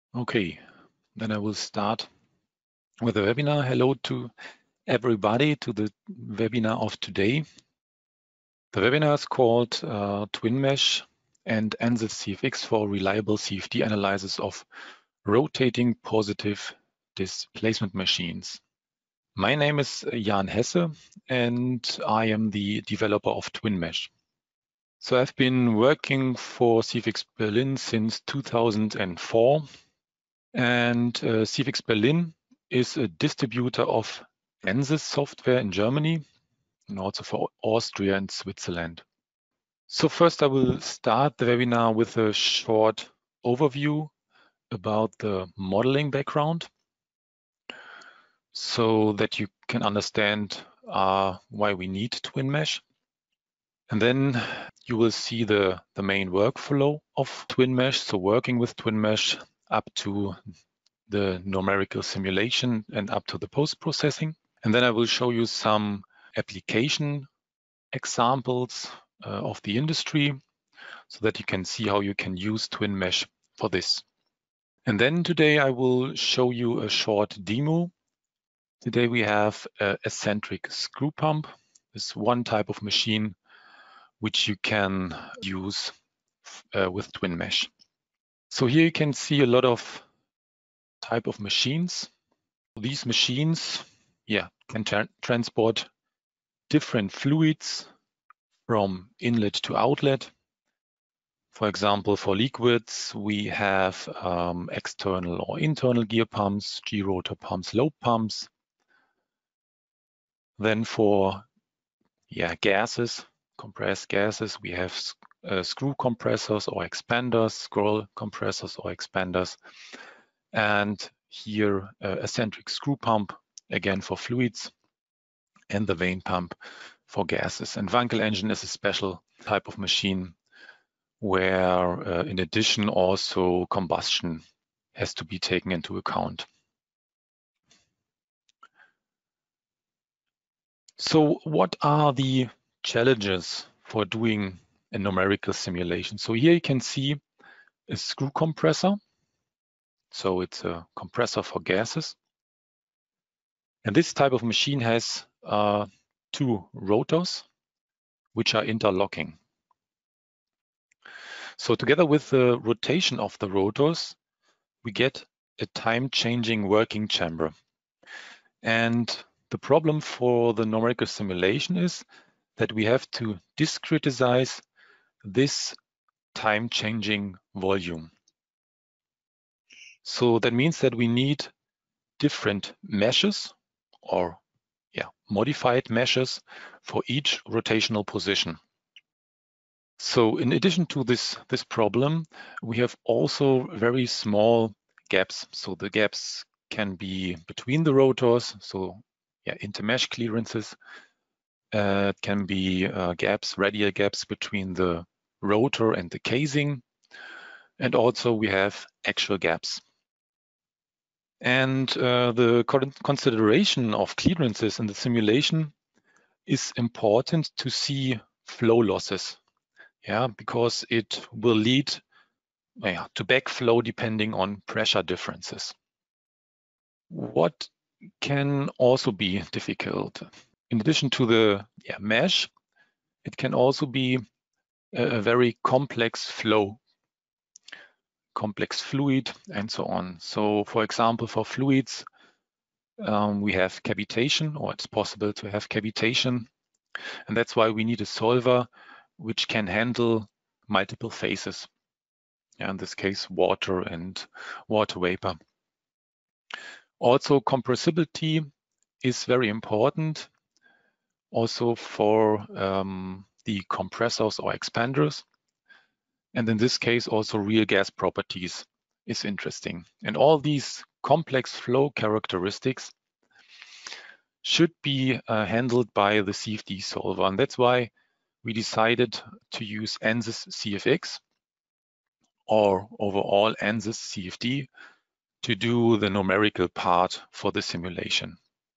Okay, then I will start with the webinar. Hello to everybody to the webinar of today. The webinar is called TwinMesh and ANSYS CFX for reliable CFD analysis of rotating positive displacement machines. My name is Jan Hesse and I am the developer of TwinMesh. So I've been working for CFX Berlin since 2004. And CFX Berlin is a distributor of ANSYS software in Germany and also for Austria and Switzerland. So first I will start the webinar with a short overview about the modeling background so that you can understand why we need TwinMesh. And then you will see the main workflow of TwinMesh, so working with TwinMesh up to the numerical simulation and up to the post-processing. And then I will show you some application examples of the industry so that you can see how you can use TwinMesh for this. And then today I will show you a short demo. Today we have a eccentric screw pump. This one type of machine which you can use with TwinMesh. So here you can see a lot of type of machines. These machines, can transport different fluids from inlet to outlet. For example, for liquids, we have external or internal gear pumps, G-rotor pumps, lobe pumps. Then for gases, compressed gases, we have screw compressors or expanders, scroll compressors or expanders. And here, eccentric screw pump, again for fluids, and the vane pump for gases. And Wankel engine is a special type of machine where in addition also combustion has to be taken into account. So what are the challenges for doing a numerical simulation? So here you can see a screw compressor. So it's a compressor for gases. And this type of machine has two rotors which are interlocking. So together with the rotation of the rotors, we get a time-changing working chamber. And the problem for the numerical simulation is that we have to discretize this time-changing volume. So that means that we need different meshes or modified meshes for each rotational position. So in addition to this problem, we have also very small gaps. So the gaps can be between the rotors, so intermesh clearances. It can be radial gaps between the rotor and the casing. And also we have axial gaps. And the consideration of clearances in the simulation is important to see flow losses. Because it will lead to backflow depending on pressure differences. What can also be difficult? In addition to the mesh, it can also be a very complex flow, complex fluid, and so on. So for example, for fluids, we have cavitation, or it's possible to have cavitation. And that's why we need a solver which can handle multiple phases. In this case, water and water vapor. Also, compressibility is very important also for the compressors or expanders. And in this case, also real gas properties is interesting. And all these complex flow characteristics should be handled by the CFD solver. And that's why we decided to use ANSYS CFX or overall ANSYS CFD to do the numerical part for the simulation.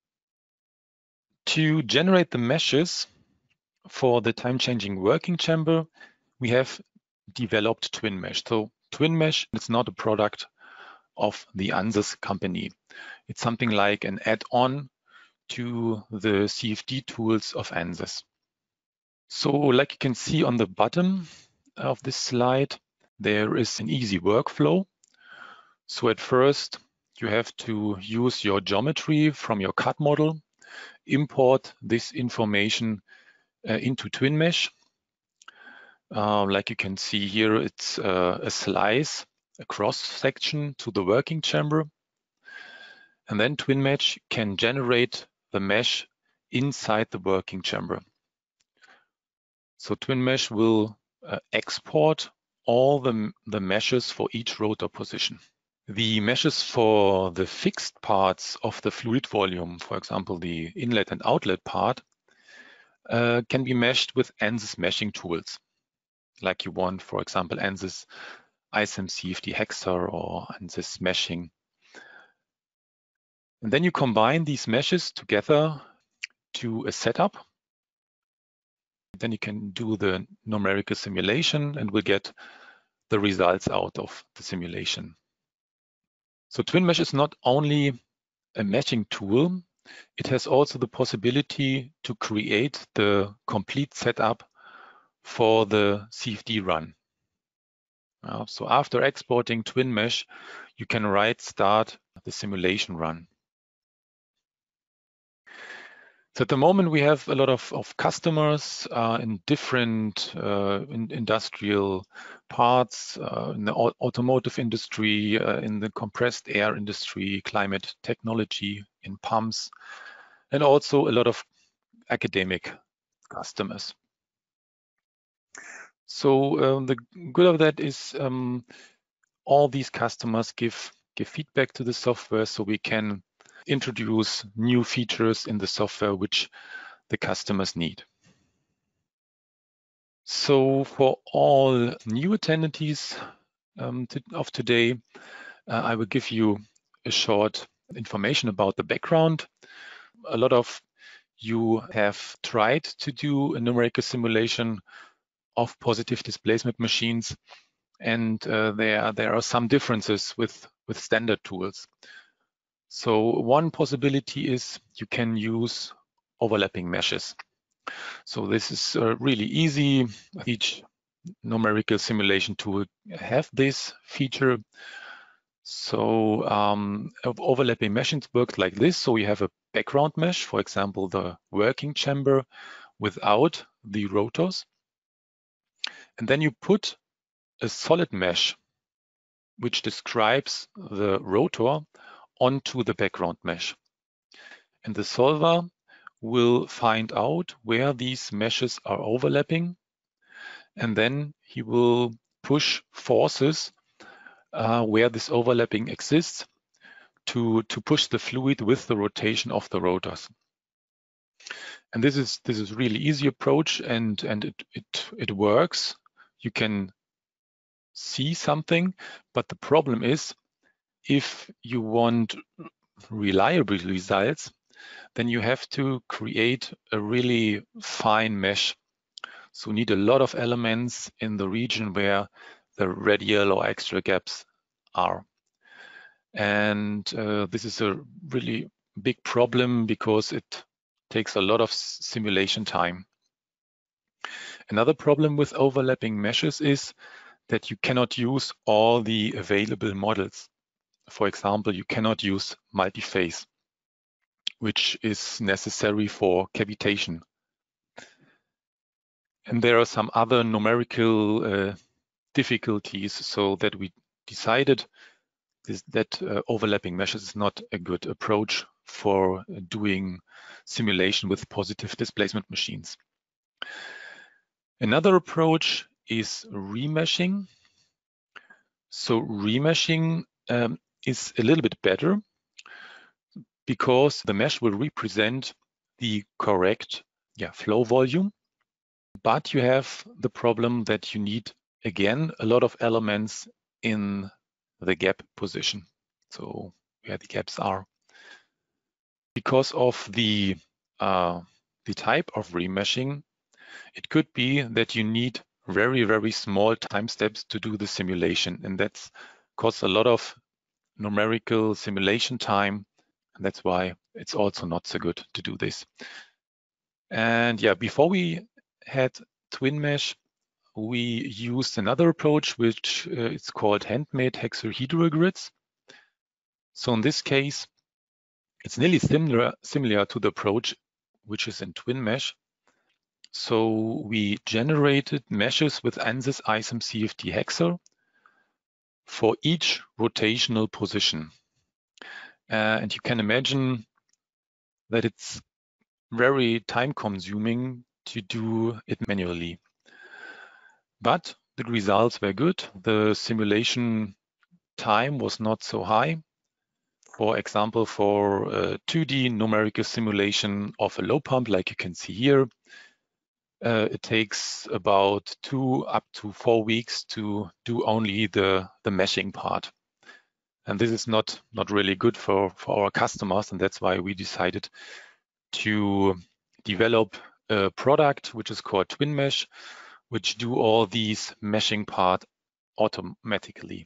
To generate the meshes for the time-changing working chamber, we have developed TwinMesh. So TwinMesh is not a product of the ANSYS company. It's something like an add-on to the CFD tools of ANSYS. So like you can see on the bottom of this slide, there is an easy workflow. So at first, you have to use your geometry from your CAD model, import this information into TwinMesh. Like you can see here, it's a slice, a cross section to the working chamber. And then TwinMesh can generate the mesh inside the working chamber. So TwinMesh will export all the meshes for each rotor position. The meshes for the fixed parts of the fluid volume, for example, the inlet and outlet part, can be meshed with ANSYS meshing tools. Like you want, for example, ANSYS ISAM CFD Hexer or ANSYS meshing. And then you combine these meshes together to a setup. Then you can do the numerical simulation and we'll get the results out of the simulation. So TwinMesh is not only a meshing tool, it has also the possibility to create the complete setup for the CFD run. So after exporting TwinMesh, you can start the simulation run. So at the moment, we have a lot of customers in different industrial parts, in the automotive industry, in the compressed air industry, climate technology, in pumps, and also a lot of academic customers. So the good of that is all these customers give feedback to the software, so we can introduce new features in the software which the customers need. So for all new attendees of today, I will give you a short information about the background. A lot of you have tried to do a numerical simulation of positive displacement machines, and there are some differences with standard tools. So one possibility is you can use overlapping meshes. So this is really easy. Each numerical simulation tool have this feature. So overlapping meshes work like this. So you have a background mesh, for example, the working chamber without the rotors. And then you put a solid mesh which describes the rotor onto the background mesh. And the solver will find out where these meshes are overlapping, and then he will push forces where this overlapping exists to push the fluid with the rotation of the rotors. And this is really easy approach, and it works. You can see something, but the problem is if you want reliable results, then you have to create a really fine mesh. So you need a lot of elements in the region where the radial or extra gaps are. And this is a really big problem because it takes a lot of simulation time. Another problem with overlapping meshes is that you cannot use all the available models. For example, you cannot use multi-phase, which is necessary for cavitation. And there are some other numerical difficulties, so that we decided that overlapping meshes is not a good approach for doing simulation with positive displacement machines. Another approach is remeshing. So remeshing is a little bit better because the mesh will represent the correct flow volume, but you have the problem that you need, again, a lot of elements in the gap position. So where the gaps are. Because of the type of remeshing, it could be that you need very, very small time steps to do the simulation, and that's costs a lot of numerical simulation time, and that's why it's also not so good to do this. And yeah, before we had TwinMesh, we used another approach, which it's called handmade hexahedral grids. So in this case, it's nearly similar to the approach which is in TwinMesh. So we generated meshes with ANSYS ISIM CFD Hexer for each rotational position. And you can imagine that it's very time consuming to do it manually. But the results were good. The simulation time was not so high. For example, for a 2D numerical simulation of a low pump, like you can see here, it takes about 2 up to 4 weeks to do only the meshing part. And this is not really good for our customers, and that's why we decided to develop a product which is called TwinMesh, which do all these meshing part automatically.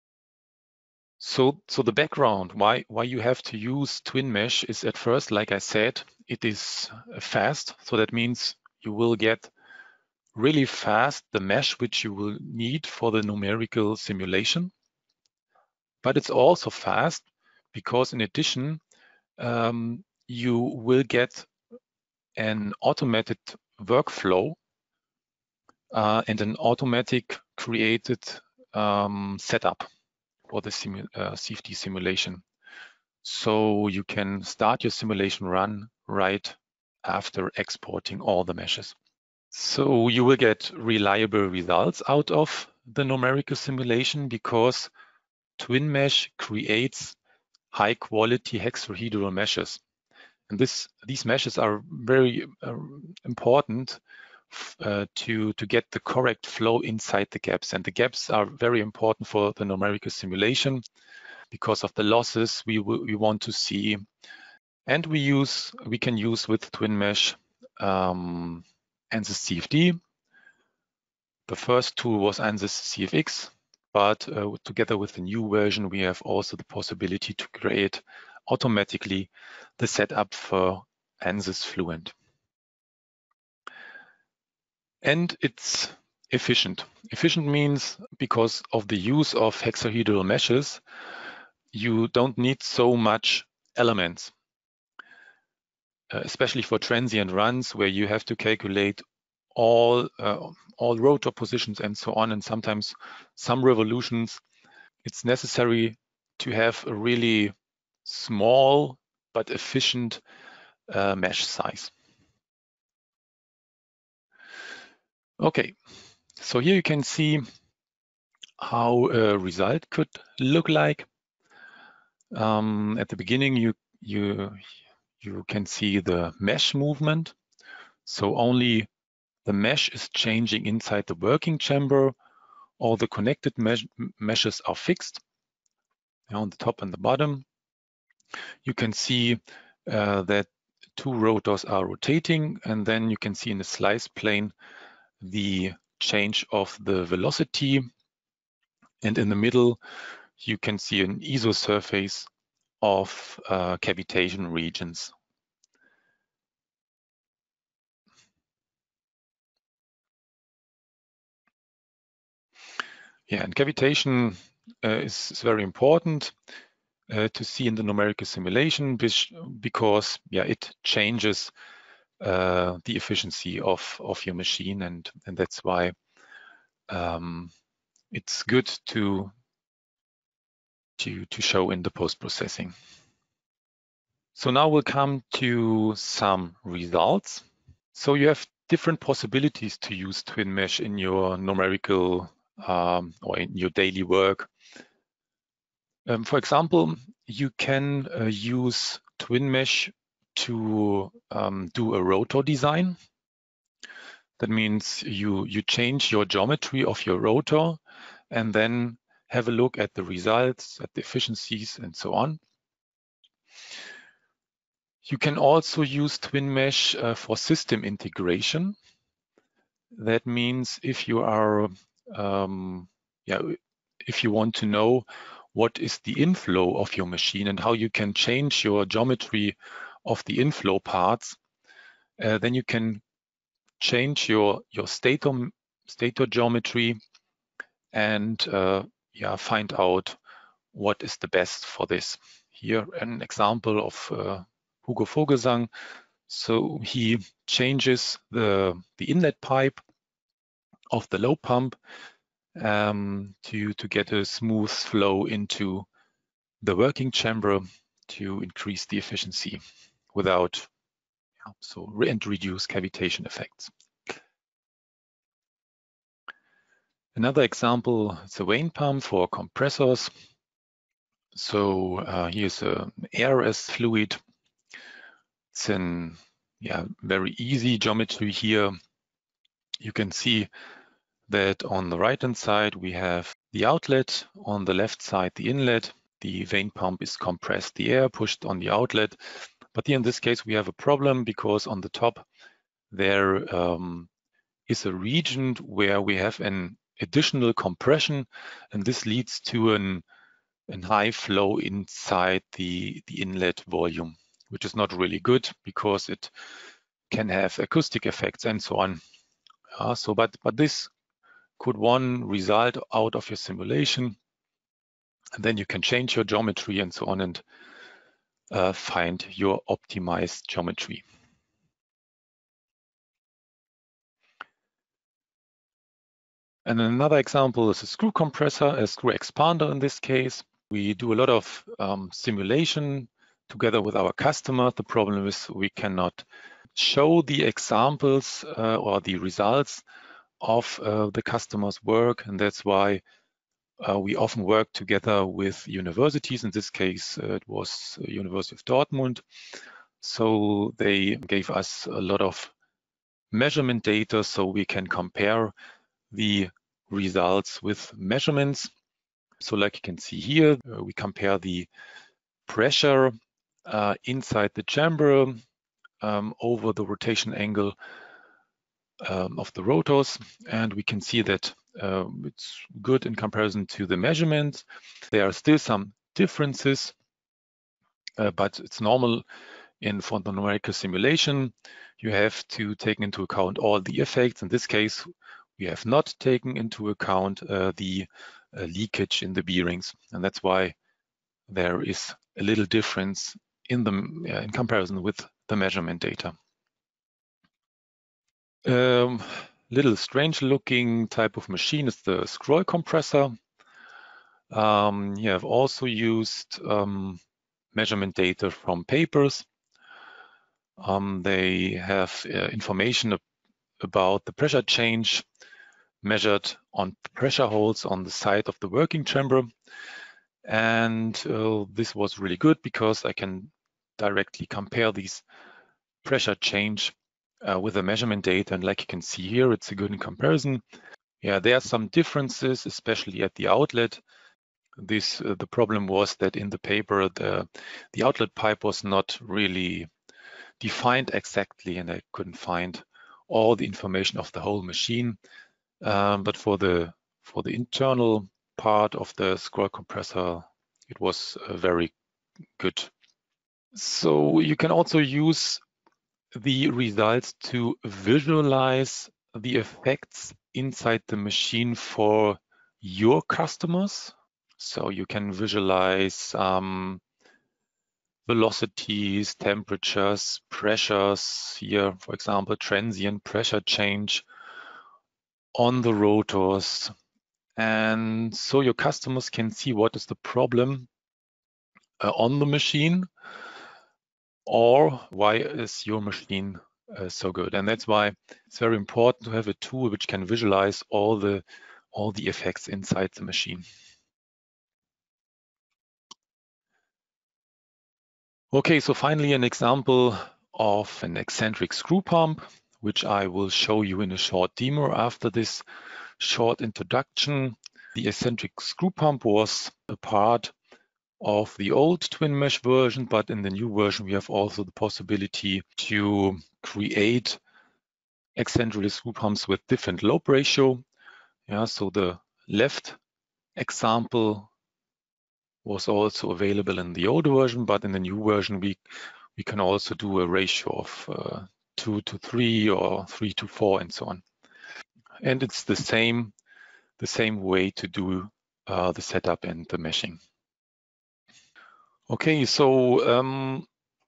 So the background why you have to use TwinMesh is, at first, like I said, it is fast. So that means you will get really fast the mesh which you will need for the numerical simulation. But it's also fast because, in addition, you will get an automated workflow and an automatic created setup for the CFD simulation. So you can start your simulation run right after exporting all the meshes. So you will get reliable results out of the numerical simulation because TwinMesh creates high quality hexahedral meshes. And these meshes are very important to get the correct flow inside the gaps. And the gaps are very important for the numerical simulation because of the losses we want to see. And we can use with TwinMesh ANSYS CFD. The first tool was ANSYS CFX, but together with the new version, we have also the possibility to create automatically the setup for ANSYS Fluent. And it's efficient. Efficient means because of the use of hexahedral meshes, you don't need so much elements, especially for transient runs where you have to calculate all rotor positions and so on, and sometimes some revolutions. It's necessary to have a really small but efficient mesh size. Okay, so here you can see how a result could look like. At the beginning, you can see the mesh movement. So only the mesh is changing inside the working chamber. All the connected meshes are fixed on the top and the bottom. You can see that 2 rotors are rotating, and then you can see in the slice plane the change of the velocity. And in the middle, you can see an isosurface of cavitation regions. Yeah, and cavitation is very important to see in the numerical simulation because it changes the efficiency of your machine, and that's why it's good to show in the post-processing. So now we'll come to some results. So you have different possibilities to use TwinMesh in your numerical or in your daily work. For example, you can use TwinMesh to do a rotor design. That means you change your geometry of your rotor and then have a look at the results, at the efficiencies, and so on. You can also use TwinMesh for system integration. That means if you are, if you want to know what is the inflow of your machine and how you can change your geometry of the inflow parts, then you can change your stator geometry and find out what is the best for this. Here an example of Hugo Vogelsang. So he changes the inlet pipe of the low pump to get a smooth flow into the working chamber to increase the efficiency without and reduce cavitation effects. Another example is a vane pump for compressors. So here's air as fluid. It's an very easy geometry here. You can see that on the right-hand side we have the outlet, on the left side the inlet. The vane pump is compressed, the air pushed on the outlet. But here in this case we have a problem because on the top there is a region where we have an additional compression, and this leads to an high flow inside the inlet volume, which is not really good because it can have acoustic effects and so on. But this could one result out of your simulation, and then you can change your geometry and so on and find your optimized geometry. And another example is a screw compressor, a screw expander in this case. We do a lot of simulation together with our customer. The problem is we cannot show the examples or the results of the customer's work, and that's why we often work together with universities. In this case, it was University of Dortmund. So they gave us a lot of measurement data so we can compare the results with measurements. So like you can see here, we compare the pressure inside the chamber over the rotation angle of the rotors, and we can see that it's good in comparison to the measurements. There are still some differences, but it's normal for the numerical simulation. You have to take into account all the effects. In this case, we have not taken into account the leakage in the bearings, and that's why there is a little difference in comparison with the measurement data. Little strange looking type of machine is the scroll compressor. You have also used measurement data from papers. They have information about the pressure change measured on pressure holes on the side of the working chamber. And this was really good because I can directly compare these pressure change with the measurement data. And like you can see here, it's a good comparison. Yeah, there are some differences, especially at the outlet. The problem was that in the paper, the outlet pipe was not really defined exactly, and I couldn't find all the information of the whole machine. But for the internal part of the scroll compressor, it was very good. So you can also use the results to visualize the effects inside the machine for your customers. So you can visualize velocities, temperatures, pressures. Here, for example, transient pressure change on the rotors. And so your customers can see what is the problem on the machine, or why is your machine so good. And that's why it's very important to have a tool which can visualize all the effects inside the machine. Okay, so finally an example of an eccentric screw pump, which I will show you in a short demo after this short introduction. The eccentric screw pump was a part of the old twin mesh version, but in the new version we have also the possibility to create eccentric screw pumps with different lobe ratio. Yeah, so the left example was also available in the old version, but in the new version, we can also do a ratio of 2 to 3 or 3 to 4 and so on. And it's the same way to do the setup and the meshing. Okay, so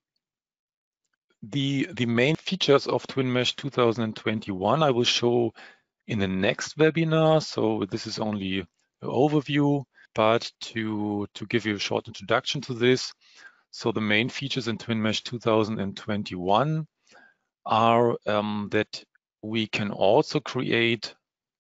the main features of TwinMesh 2021 I will show in the next webinar. So this is only an overview, but to give you a short introduction to this. So the main features in TwinMesh 2021 are that we can also create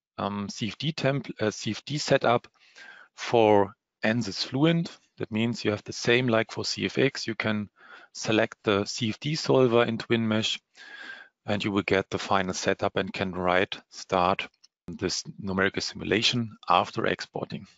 CFD setup for ANSYS Fluent. That means you have the same like for CFX. You can select the CFD solver in TwinMesh, and you will get the final setup and can start this numerical simulation after exporting.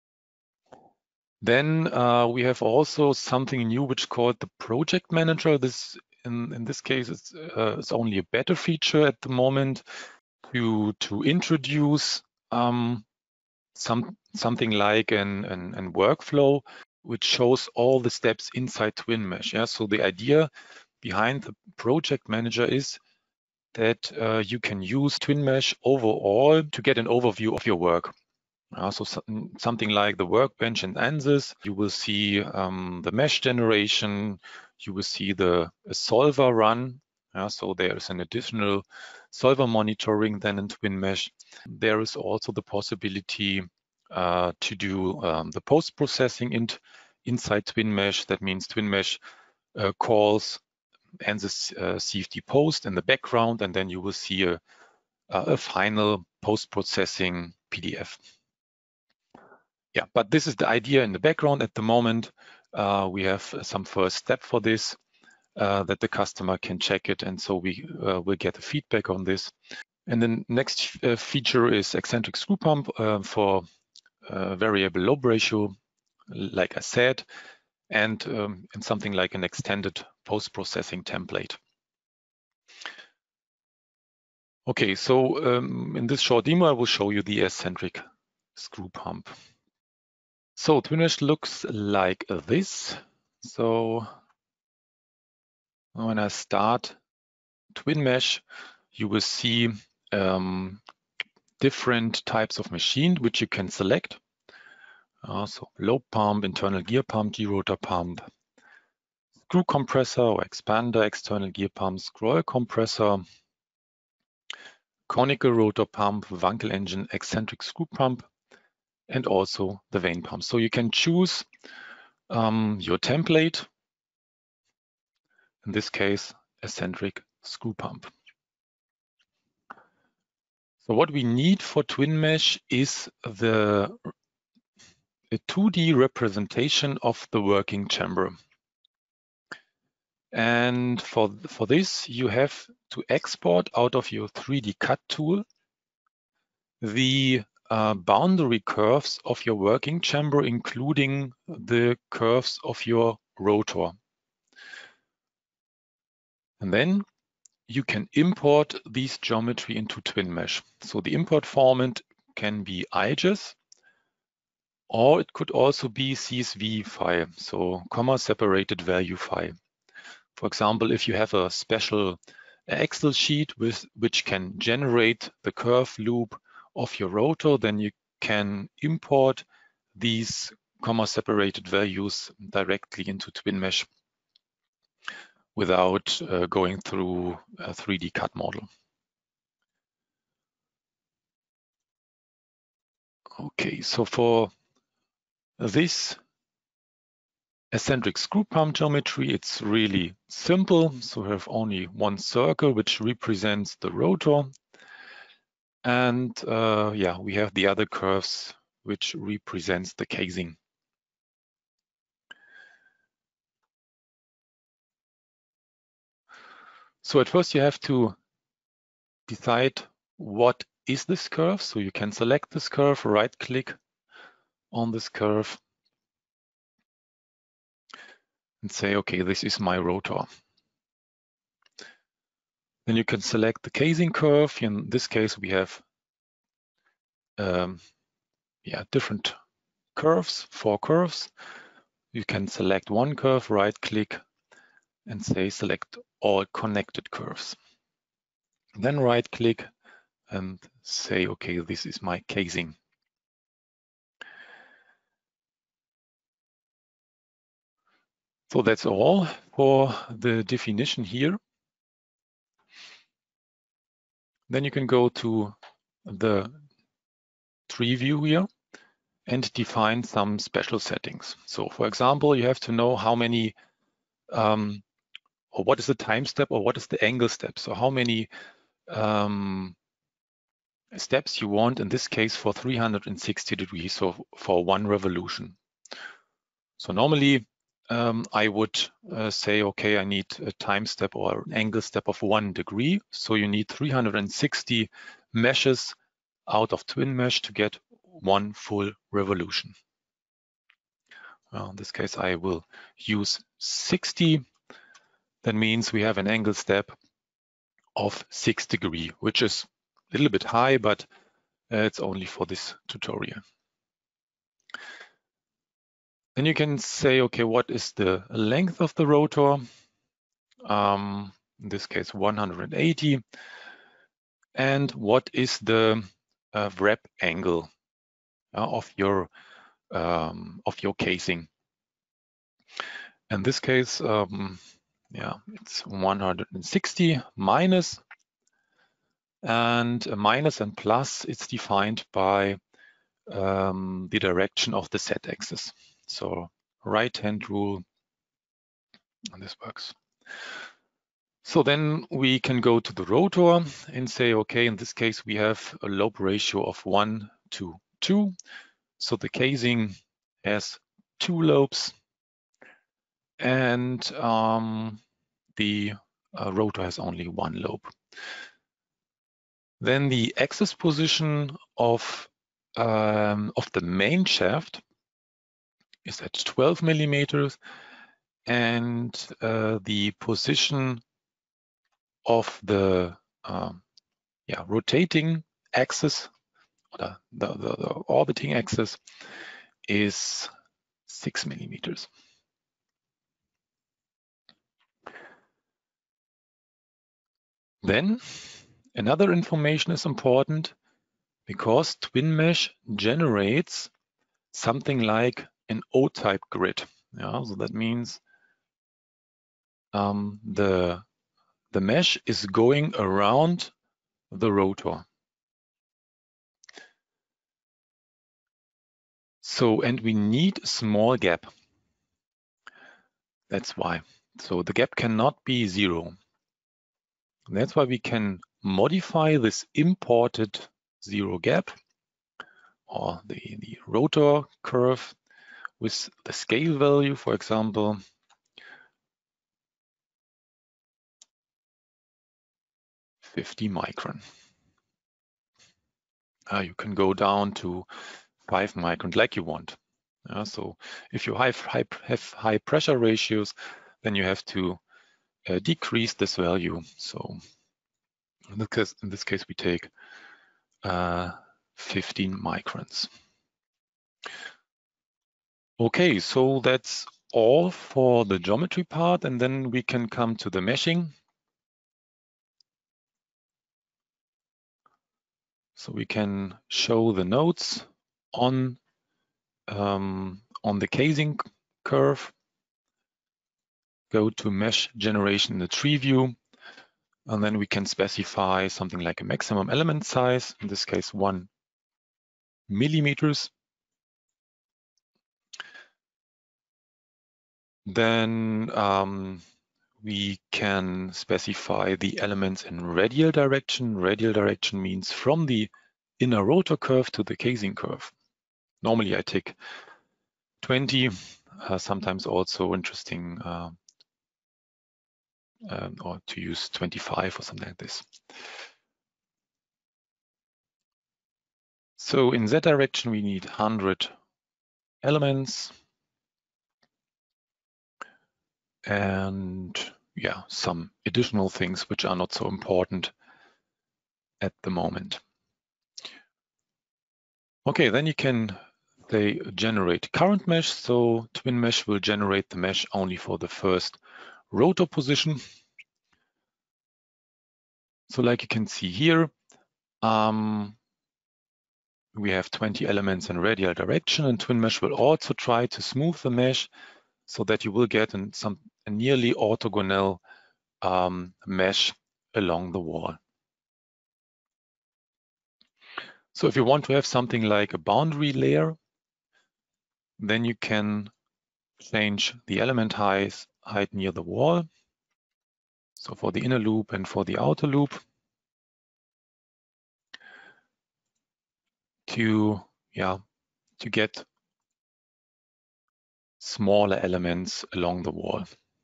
Then we have also something new which is called the Project Manager. This in this case it's only a better feature at the moment to introduce something like an workflow which shows all the steps inside TwinMesh. Yeah, so the idea behind the Project Manager is that you can use TwinMesh overall to get an overview of your work. So something like the workbench in ANSYS, you will see the mesh generation, you will see the solver run. So there is an additional solver monitoring than in TwinMesh. There is also the possibility to do the post-processing inside TwinMesh. That means TwinMesh calls ANSYS CFD post in the background, and then you will see a final post-processing PDF. Yeah, but this is the idea in the background at the moment. We have some first step for this, that the customer can check it, and so we will get a feedback on this. And the next feature is eccentric screw pump for variable lobe ratio, like I said, and something like an extended post-processing template. Okay, so in this short demo, I will show you the eccentric screw pump. So TwinMesh looks like this. So when I start TwinMesh, you will see different types of machine which you can select. So lobe pump, internal gear pump, G-rotor pump, screw compressor or expander, external gear pump, scroll compressor, conical rotor pump, Wankel engine, eccentric screw pump, and also the vane pump. So you can choose your template, in this case, eccentric screw pump. So what we need for TwinMesh is a 2D representation of the working chamber. And for this, you have to export out of your 3D CAD tool the boundary curves of your working chamber, including the curves of your rotor. And then you can import these geometry into TwinMesh. So the import format can be IGES, or it could also be CSV file, so comma separated value file. For example, if you have a special Excel sheet which can generate the curve loop of your rotor, then you can import these comma separated values directly into TwinMesh without going through a 3D CAD model. Okay, so for this eccentric screw pump geometry, it's really simple. So we have only one circle which represents the rotor. And yeah, we have the other curves which represents the casing. So at first you have to decide what is this curve. So you can select this curve, right click on this curve and say, okay, this is my rotor. Then you can select the casing curve. In this case, we have different curves, 4 curves. you can select one curve, right click and say select all connected curves. Then right click and say, okay, this is my casing. So that's all for the definition here. Then you can go to the tree view here and define some special settings. So for example, you have to know how many, or what is the time step or what is the angle step. So how many steps you want, in this case for 360 degrees, so for one revolution. So normally I would say, okay, I need a time step or an angle step of 1 degree. So you need 360 meshes out of twin mesh to get one full revolution. In this case, I will use 60. That means we have an angle step of 6 degrees, which is a little bit high, but it's only for this tutorial. Then you can say, okay, what is the length of the rotor? In this case, 180. And what is the wrap angle of your casing? In this case, it's 160 minus, and a minus and plus, it's defined by the direction of the z-axis. So right-hand rule, and this works. So then we can go to the rotor and say, okay, in this case, we have a lobe ratio of 1 to 2. So the casing has 2 lobes, and the rotor has only 1 lobe. Then the axis position of the main shaft is at 12 millimeters, and the position of the rotating axis, or the orbiting axis, is 6 millimeters. Then another information is important, because twin mesh generates something like an O-type grid. So that means the mesh is going around the rotor. So, and we need a small gap. That's why. So the gap cannot be 0. That's why we can modify this imported 0 gap, or the rotor curve, with the scale value, for example, 50 micron. You can go down to 5 micron like you want. So if you have high pressure ratios, then you have to decrease this value. So in this case we take 15 microns. Okay, so that's all for the geometry part, and then we can come to the meshing. So we can show the nodes on the casing curve. Go to mesh generation in the tree view, and then we can specify something like a maximum element size, in this case 1 millimeters. Then we can specify the elements in radial direction. Radial direction means from the inner rotor curve to the casing curve. Normally I take 20, sometimes also interesting or to use 25 or something like this. So in that direction we need 100 elements, and some additional things which are not so important at the moment. Okay, then you can they generate current mesh. So TwinMesh will generate the mesh only for the first rotor position. So like you can see here, we have 20 elements in radial direction, and TwinMesh will also try to smooth the mesh so that you will get a nearly orthogonal mesh along the wall. So if you want to have something like a boundary layer, then you can change the element height near the wall. So for the inner loop and for the outer loop, to get smaller elements along the wall.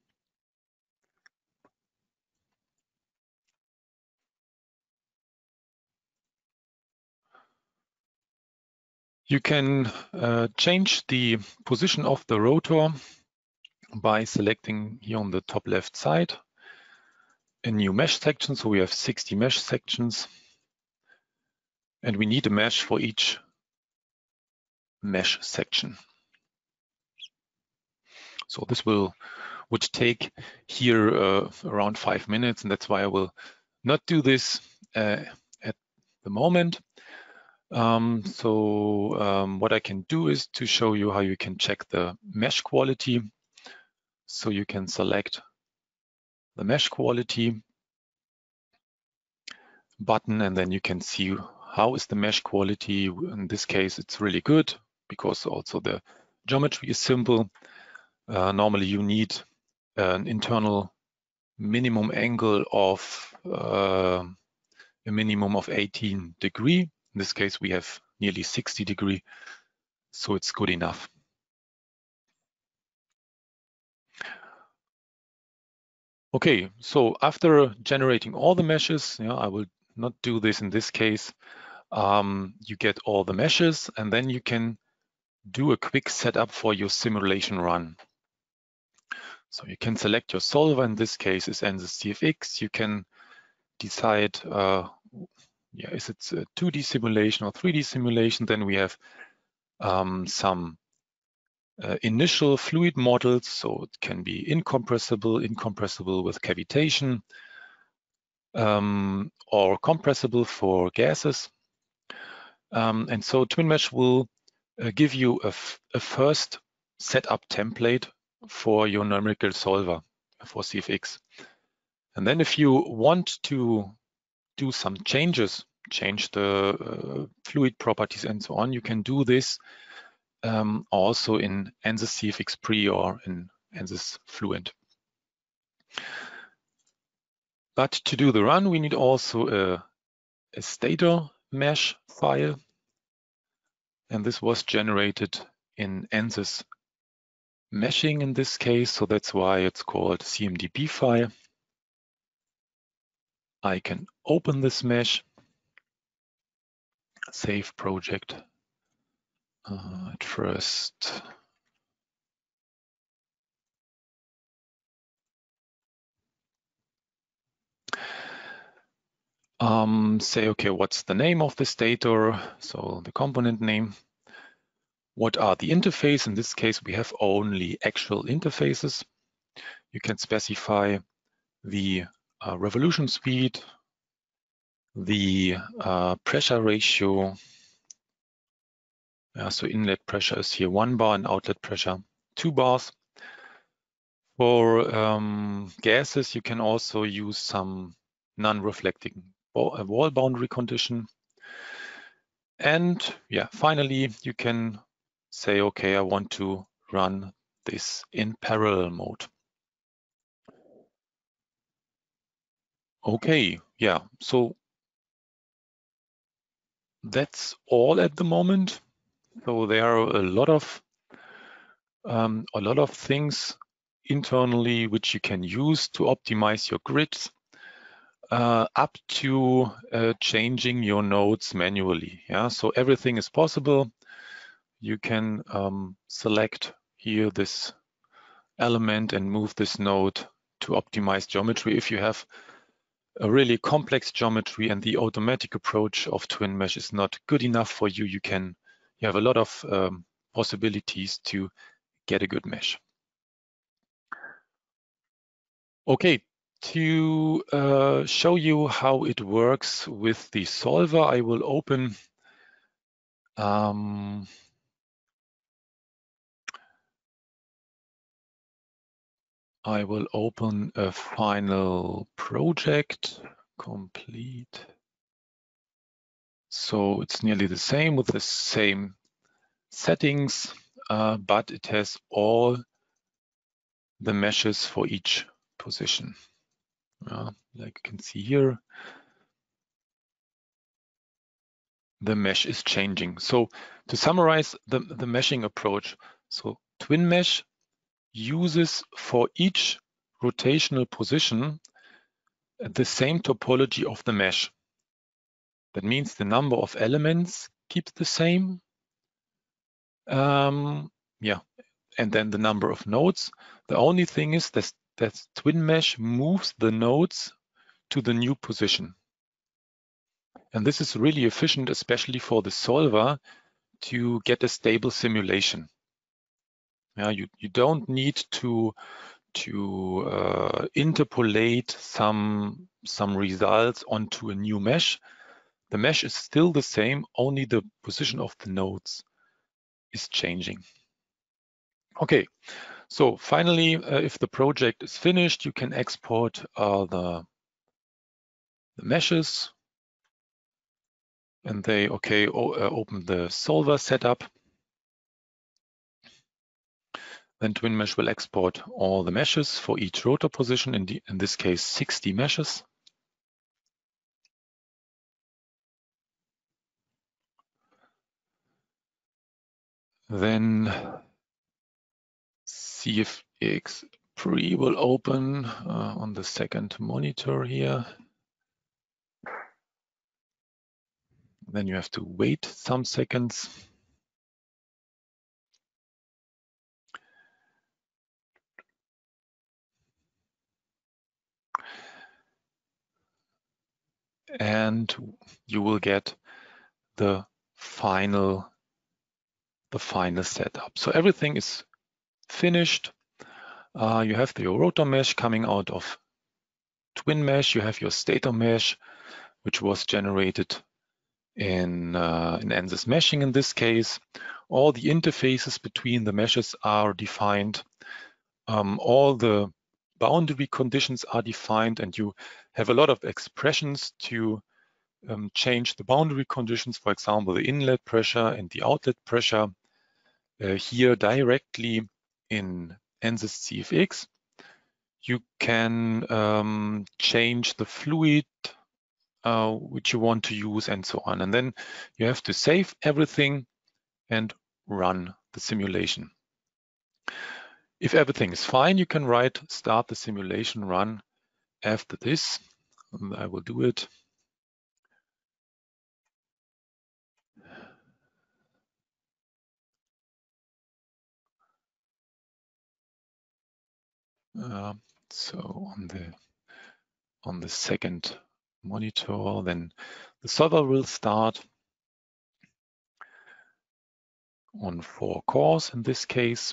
You can change the position of the rotor by selecting here on the top left side a new mesh section. So we have 60 mesh sections, and we need a mesh for each mesh section. So this would take here around 5 minutes, and that's why I will not do this at the moment. What I can do is to show you how you can check the mesh quality. So you can select the mesh quality button, and then you can see how is the mesh quality. In this case, it's really good because also the geometry is simple. Normally you need an internal minimum angle of a minimum of 18 degrees. In this case, we have nearly 60 degrees, so it's good enough. Okay, so after generating all the meshes, I will not do this in this case. You get all the meshes, and then you can do a quick setup for your simulation run. So you can select your solver. In this case, is ANSYS TFX. You can decide, is it a 2D simulation or 3D simulation? Then we have some initial fluid models. So it can be incompressible with cavitation, or compressible for gases. And so TwinMesh will give you a first setup template for your numerical solver for CFX. And then if you want to do some changes, change the fluid properties and so on, you can do this also in ANSYS CFX Pre or in ANSYS Fluent. But to do the run, we need also a stator mesh file. And this was generated in ANSYS meshing in this case, so that's why it's called CMDB file. I can open this mesh, save project at first. Say, okay, what's the name of the stator? So the component name. What are the interfaces? In this case, we have only actual interfaces. You can specify the revolution speed, the pressure ratio. So inlet pressure is here 1 bar and outlet pressure 2 bars. For gases, you can also use some non-reflecting wall boundary condition. And finally, you can say, okay, I want to run this in parallel mode. Okay, so that's all at the moment. So there are a lot of things internally which you can use to optimize your grids, up to changing your nodes manually. So everything is possible. You can select here this element and move this node to optimize geometry. If you have a really complex geometry and the automatic approach of TwinMesh is not good enough for you, you have a lot of possibilities to get a good mesh. Okay, to show you how it works with the solver, I will open a final project, complete. So it's nearly the same with the same settings, but it has all the meshes for each position. Like you can see here, the mesh is changing. So to summarize the meshing approach, so twin mesh uses for each rotational position the same topology of the mesh. That means the number of elements keeps the same. And then the number of nodes. The only thing is that twin mesh moves the nodes to the new position. And this is really efficient, especially for the solver, to get a stable simulation. You don't need to interpolate some results onto a new mesh. The mesh is still the same, only the position of the nodes is changing. Okay, so finally, if the project is finished, you can export the meshes, and they open the solver setup. Then TwinMesh will export all the meshes for each rotor position, in this case 60 meshes. Then CFX Pre will open on the second monitor here. Then you have to wait some seconds. And you will get the final setup. So everything is finished. You have your rotor mesh coming out of twin mesh. You have your stator mesh, which was generated in ANSYS meshing in this case. All the interfaces between the meshes are defined. All the boundary conditions are defined, and you have a lot of expressions to change the boundary conditions, for example, the inlet pressure and the outlet pressure here directly in ANSYS CFX. You can change the fluid which you want to use and so on. And then you have to save everything and run the simulation. If everything is fine, you can write start the simulation run after this. And I will do it. So on the second monitor, then the solver will start on 4 cores in this case.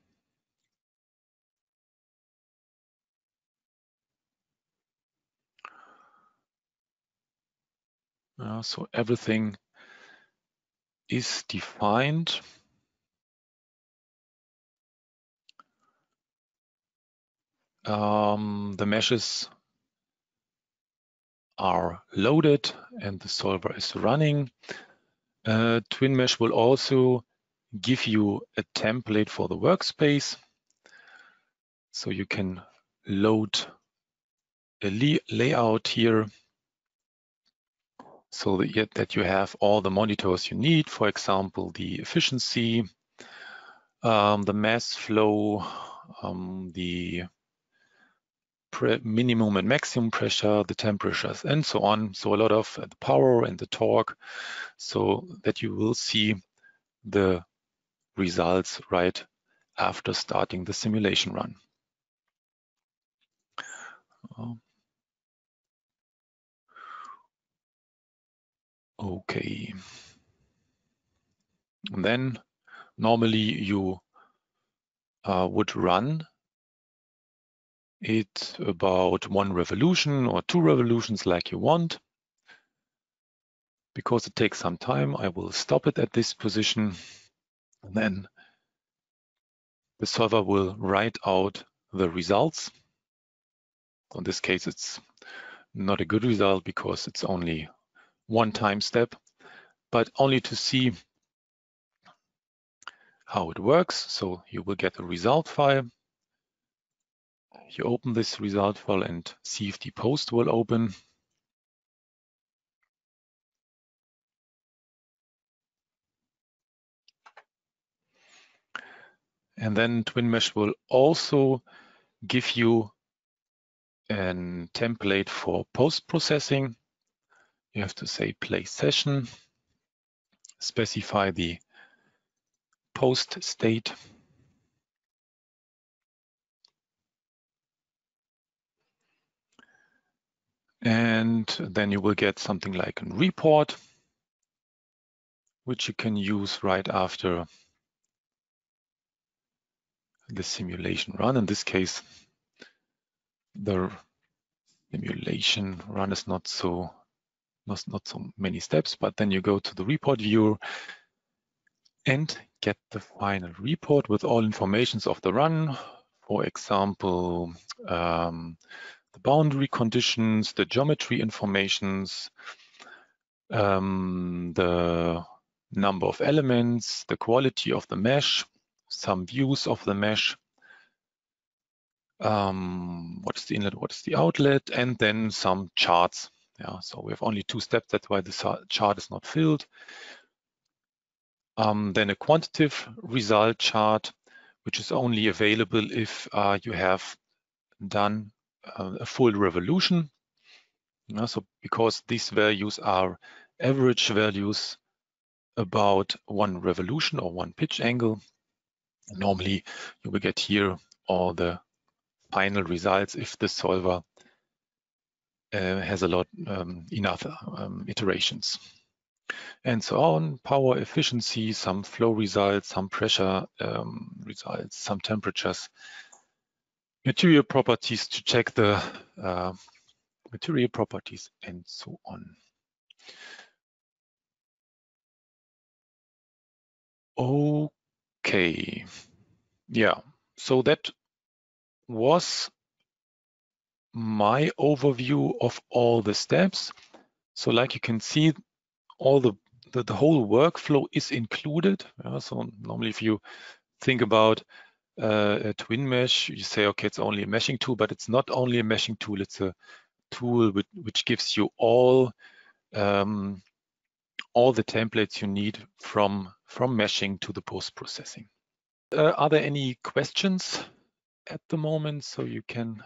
So everything is defined. The meshes are loaded and the solver is running. TwinMesh will also give you a template for the workspace. So you can load a layout here so that you have all the monitors you need. For example, the efficiency, the mass flow, the minimum and maximum pressure, the temperatures, and so on. So a lot of the power and the torque, so that you will see the results right after starting the simulation run. Okay. And then Normally you would run it about 1 revolution or 2 revolutions like you want. Because it takes some time, I will stop it at this position, and then the solver will write out the results. In this case, it's not a good result because it's only 1 time step, but only to see how it works. So you will get a result file. You open this result file and see if the post will open. And then TwinMesh will also give you a template for post-processing. You have to say play session, specify the post state. And then you will get something like a report, which you can use right after the simulation run. In this case, the simulation run is not so many steps, but then you go to the report viewer and get the final report with all informations of the run. For example, the boundary conditions, the geometry informations, the number of elements, the quality of the mesh, some views of the mesh, what is the inlet, what is the outlet, and then some charts. Yeah, so we have only 2 steps, that's why the chart is not filled. Then a quantitative result chart, which is only available if you have done a full revolution. So because these values are average values about 1 revolution or 1 pitch angle, normally you will get here all the final results if the solver has a lot enough iterations. And so on, power efficiency, some flow results, some pressure results, some temperatures, material properties to check the material properties, and so on. Okay, yeah, so that was my overview of all the steps. So like you can see, all the whole workflow is included. So normally if you think about a TwinMesh, you say, okay, it's only a meshing tool, but it's not only a meshing tool, it's a tool which gives you all the templates you need from meshing to the post-processing. Are there any questions at the moment? So you can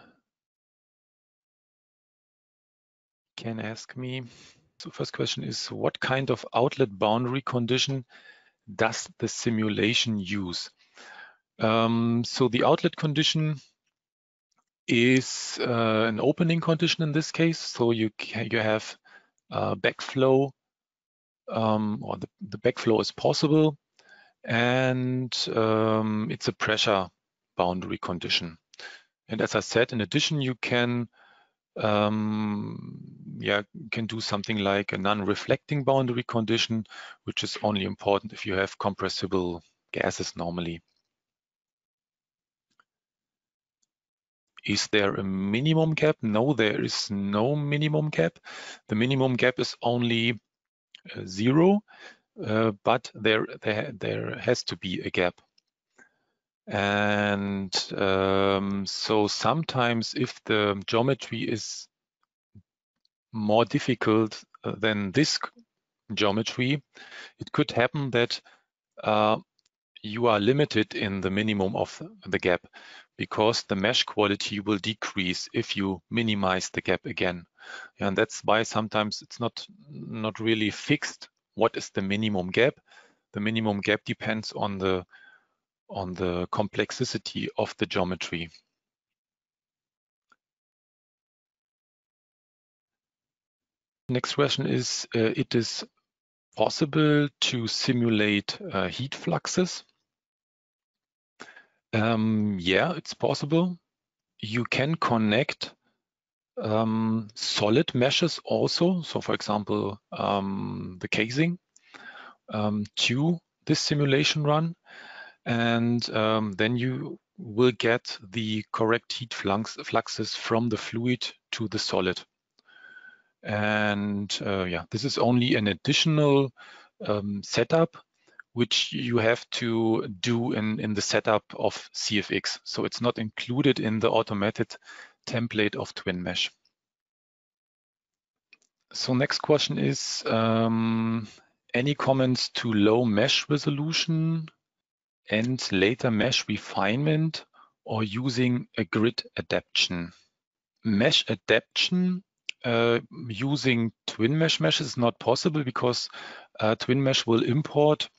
ask me. So first question is, what kind of outlet boundary condition does the simulation use? So the outlet condition is an opening condition in this case. So you have backflow, or the backflow is possible, and it's a pressure boundary condition. And as I said, in addition, you can do something like a non-reflecting boundary condition, which is only important if you have compressible gases normally. Is there a minimum gap? No, there is no minimum gap. The minimum gap is only 0, but there has to be a gap. And so sometimes if the geometry is more difficult than this geometry, it could happen that you are limited in the minimum of the gap, because the mesh quality will decrease if you minimize the gap again. And that's why sometimes it's not really fixed what is the minimum gap. The minimum gap depends on the complexity of the geometry. Next question is, it is possible to simulate heat fluxes. Yeah, it's possible. You can connect solid meshes also. So for example, the casing to this simulation run. And then you will get the correct heat fluxes from the fluid to the solid. And yeah, this is only an additional setup which you have to do in the setup of CFX. So it's not included in the automated template of TwinMesh. So next question is, any comments to low mesh resolution and later mesh refinement or using a grid adaptation? Mesh adaptation using TwinMesh mesh is not possible because TwinMesh will import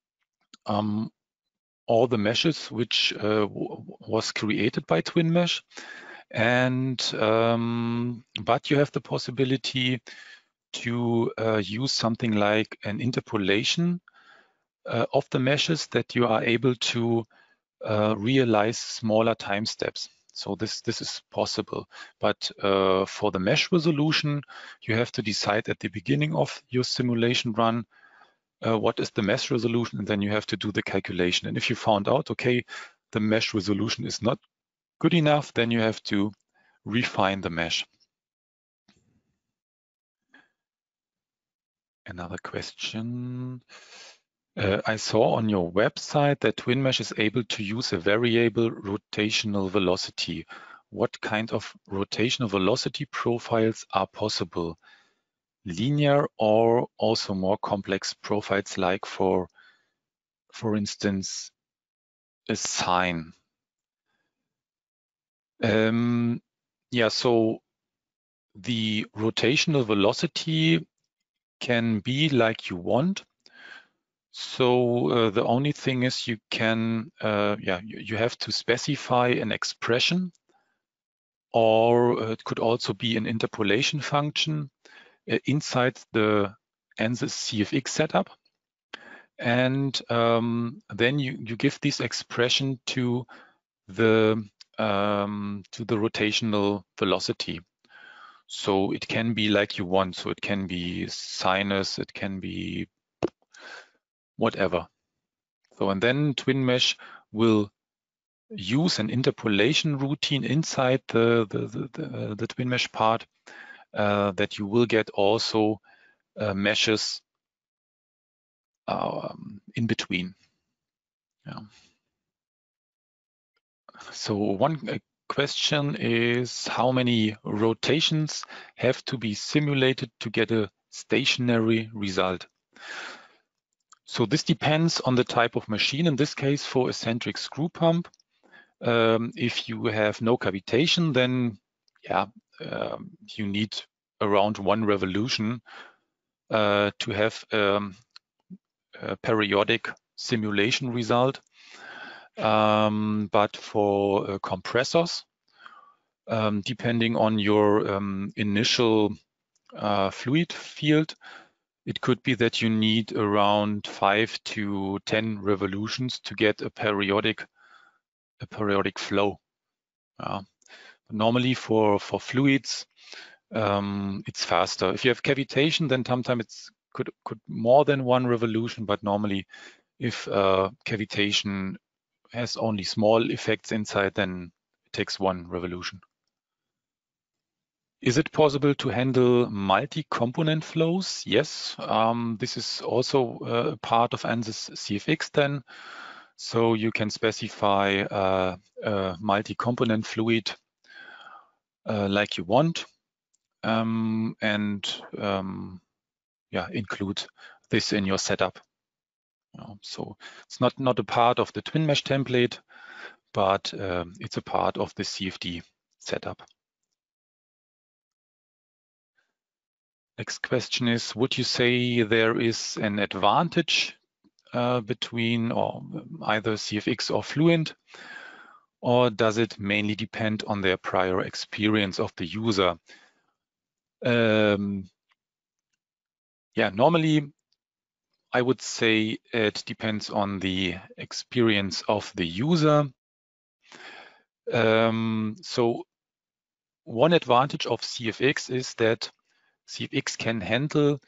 all the meshes which was created by TwinMesh. And but you have the possibility to use something like an interpolation of the meshes that you are able to realize smaller time steps. So this is possible, but for the mesh resolution, you have to decide at the beginning of your simulation run what is the mesh resolution, and then you have to do the calculation. And if you found out, okay, the mesh resolution is not good enough, then you have to refine the mesh. Another question. I saw on your website that TwinMesh is able to use a variable rotational velocity. What kind of rotational velocity profiles are possible? Linear or also more complex profiles like for instance, a sine? Yeah, so the rotational velocity can be like you want. So the only thing is you can, you have to specify an expression, or it could also be an interpolation function inside the ANSYS CFX setup. And then you give this expression to the rotational velocity. So it can be like you want. So it can be sinus, it can be whatever. So, and then TwinMesh will use an interpolation routine inside the TwinMesh part that you will get also meshes in between. Yeah. So one question is, how many rotations have to be simulated to get a stationary result? So this depends on the type of machine. In this case, for eccentric screw pump, if you have no cavitation, then yeah, you need around 1 revolution to have a periodic simulation result. But for compressors, depending on your initial fluid field, it could be that you need around 5 to 10 revolutions to get a periodic flow. Normally for fluids, it's faster. If you have cavitation, then sometimes it's could more than 1 revolution, but normally if cavitation has only small effects inside, then it takes 1 revolution. Is it possible to handle multi-component flows? Yes, this is also a part of ANSYS CFX then. So you can specify a multi-component fluid like you want, and include this in your setup. So it's not a part of the TwinMesh template, but it's a part of the CFD setup. Next question is, would you say there is an advantage between or either CFX or Fluent, or does it mainly depend on their prior experience of the user? Normally I would say it depends on the experience of the user. So one advantage of CFX is that CFX can handle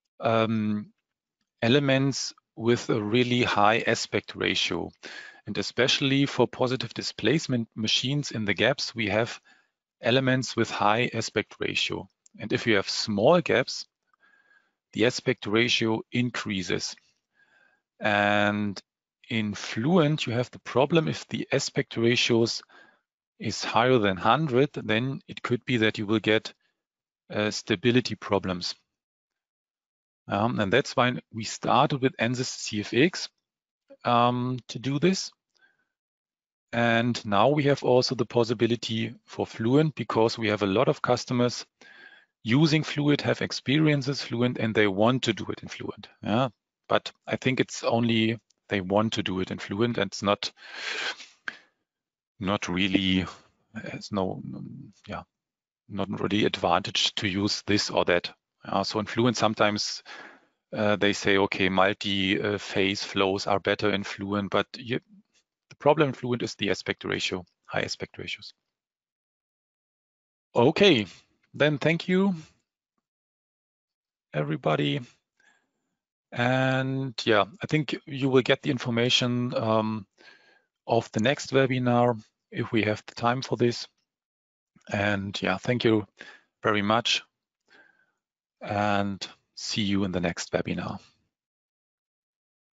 elements with a really high aspect ratio. And especially for positive displacement machines in the gaps, we have elements with high aspect ratio. And if you have small gaps, the aspect ratio increases. And in Fluent, you have the problem if the aspect ratios is higher than 100, then it could be that you will get stability problems. And that's why we started with ANSYS CFX to do this. And now we have also the possibility for Fluent, because we have a lot of customers using Fluent, have experiences Fluent, and they want to do it in Fluent. Yeah, but I think it's only they want to do it in Fluent, and it's not really. It's not really advantage to use this or that. So in Fluent, sometimes they say, okay, multi-phase flows are better in Fluent, but the problem in Fluent is the aspect ratio, high aspect ratios. Okay, then thank you, everybody. And yeah, I think you will get the information of the next webinar if we have the time for this. And yeah, thank you very much, and see you in the next webinar.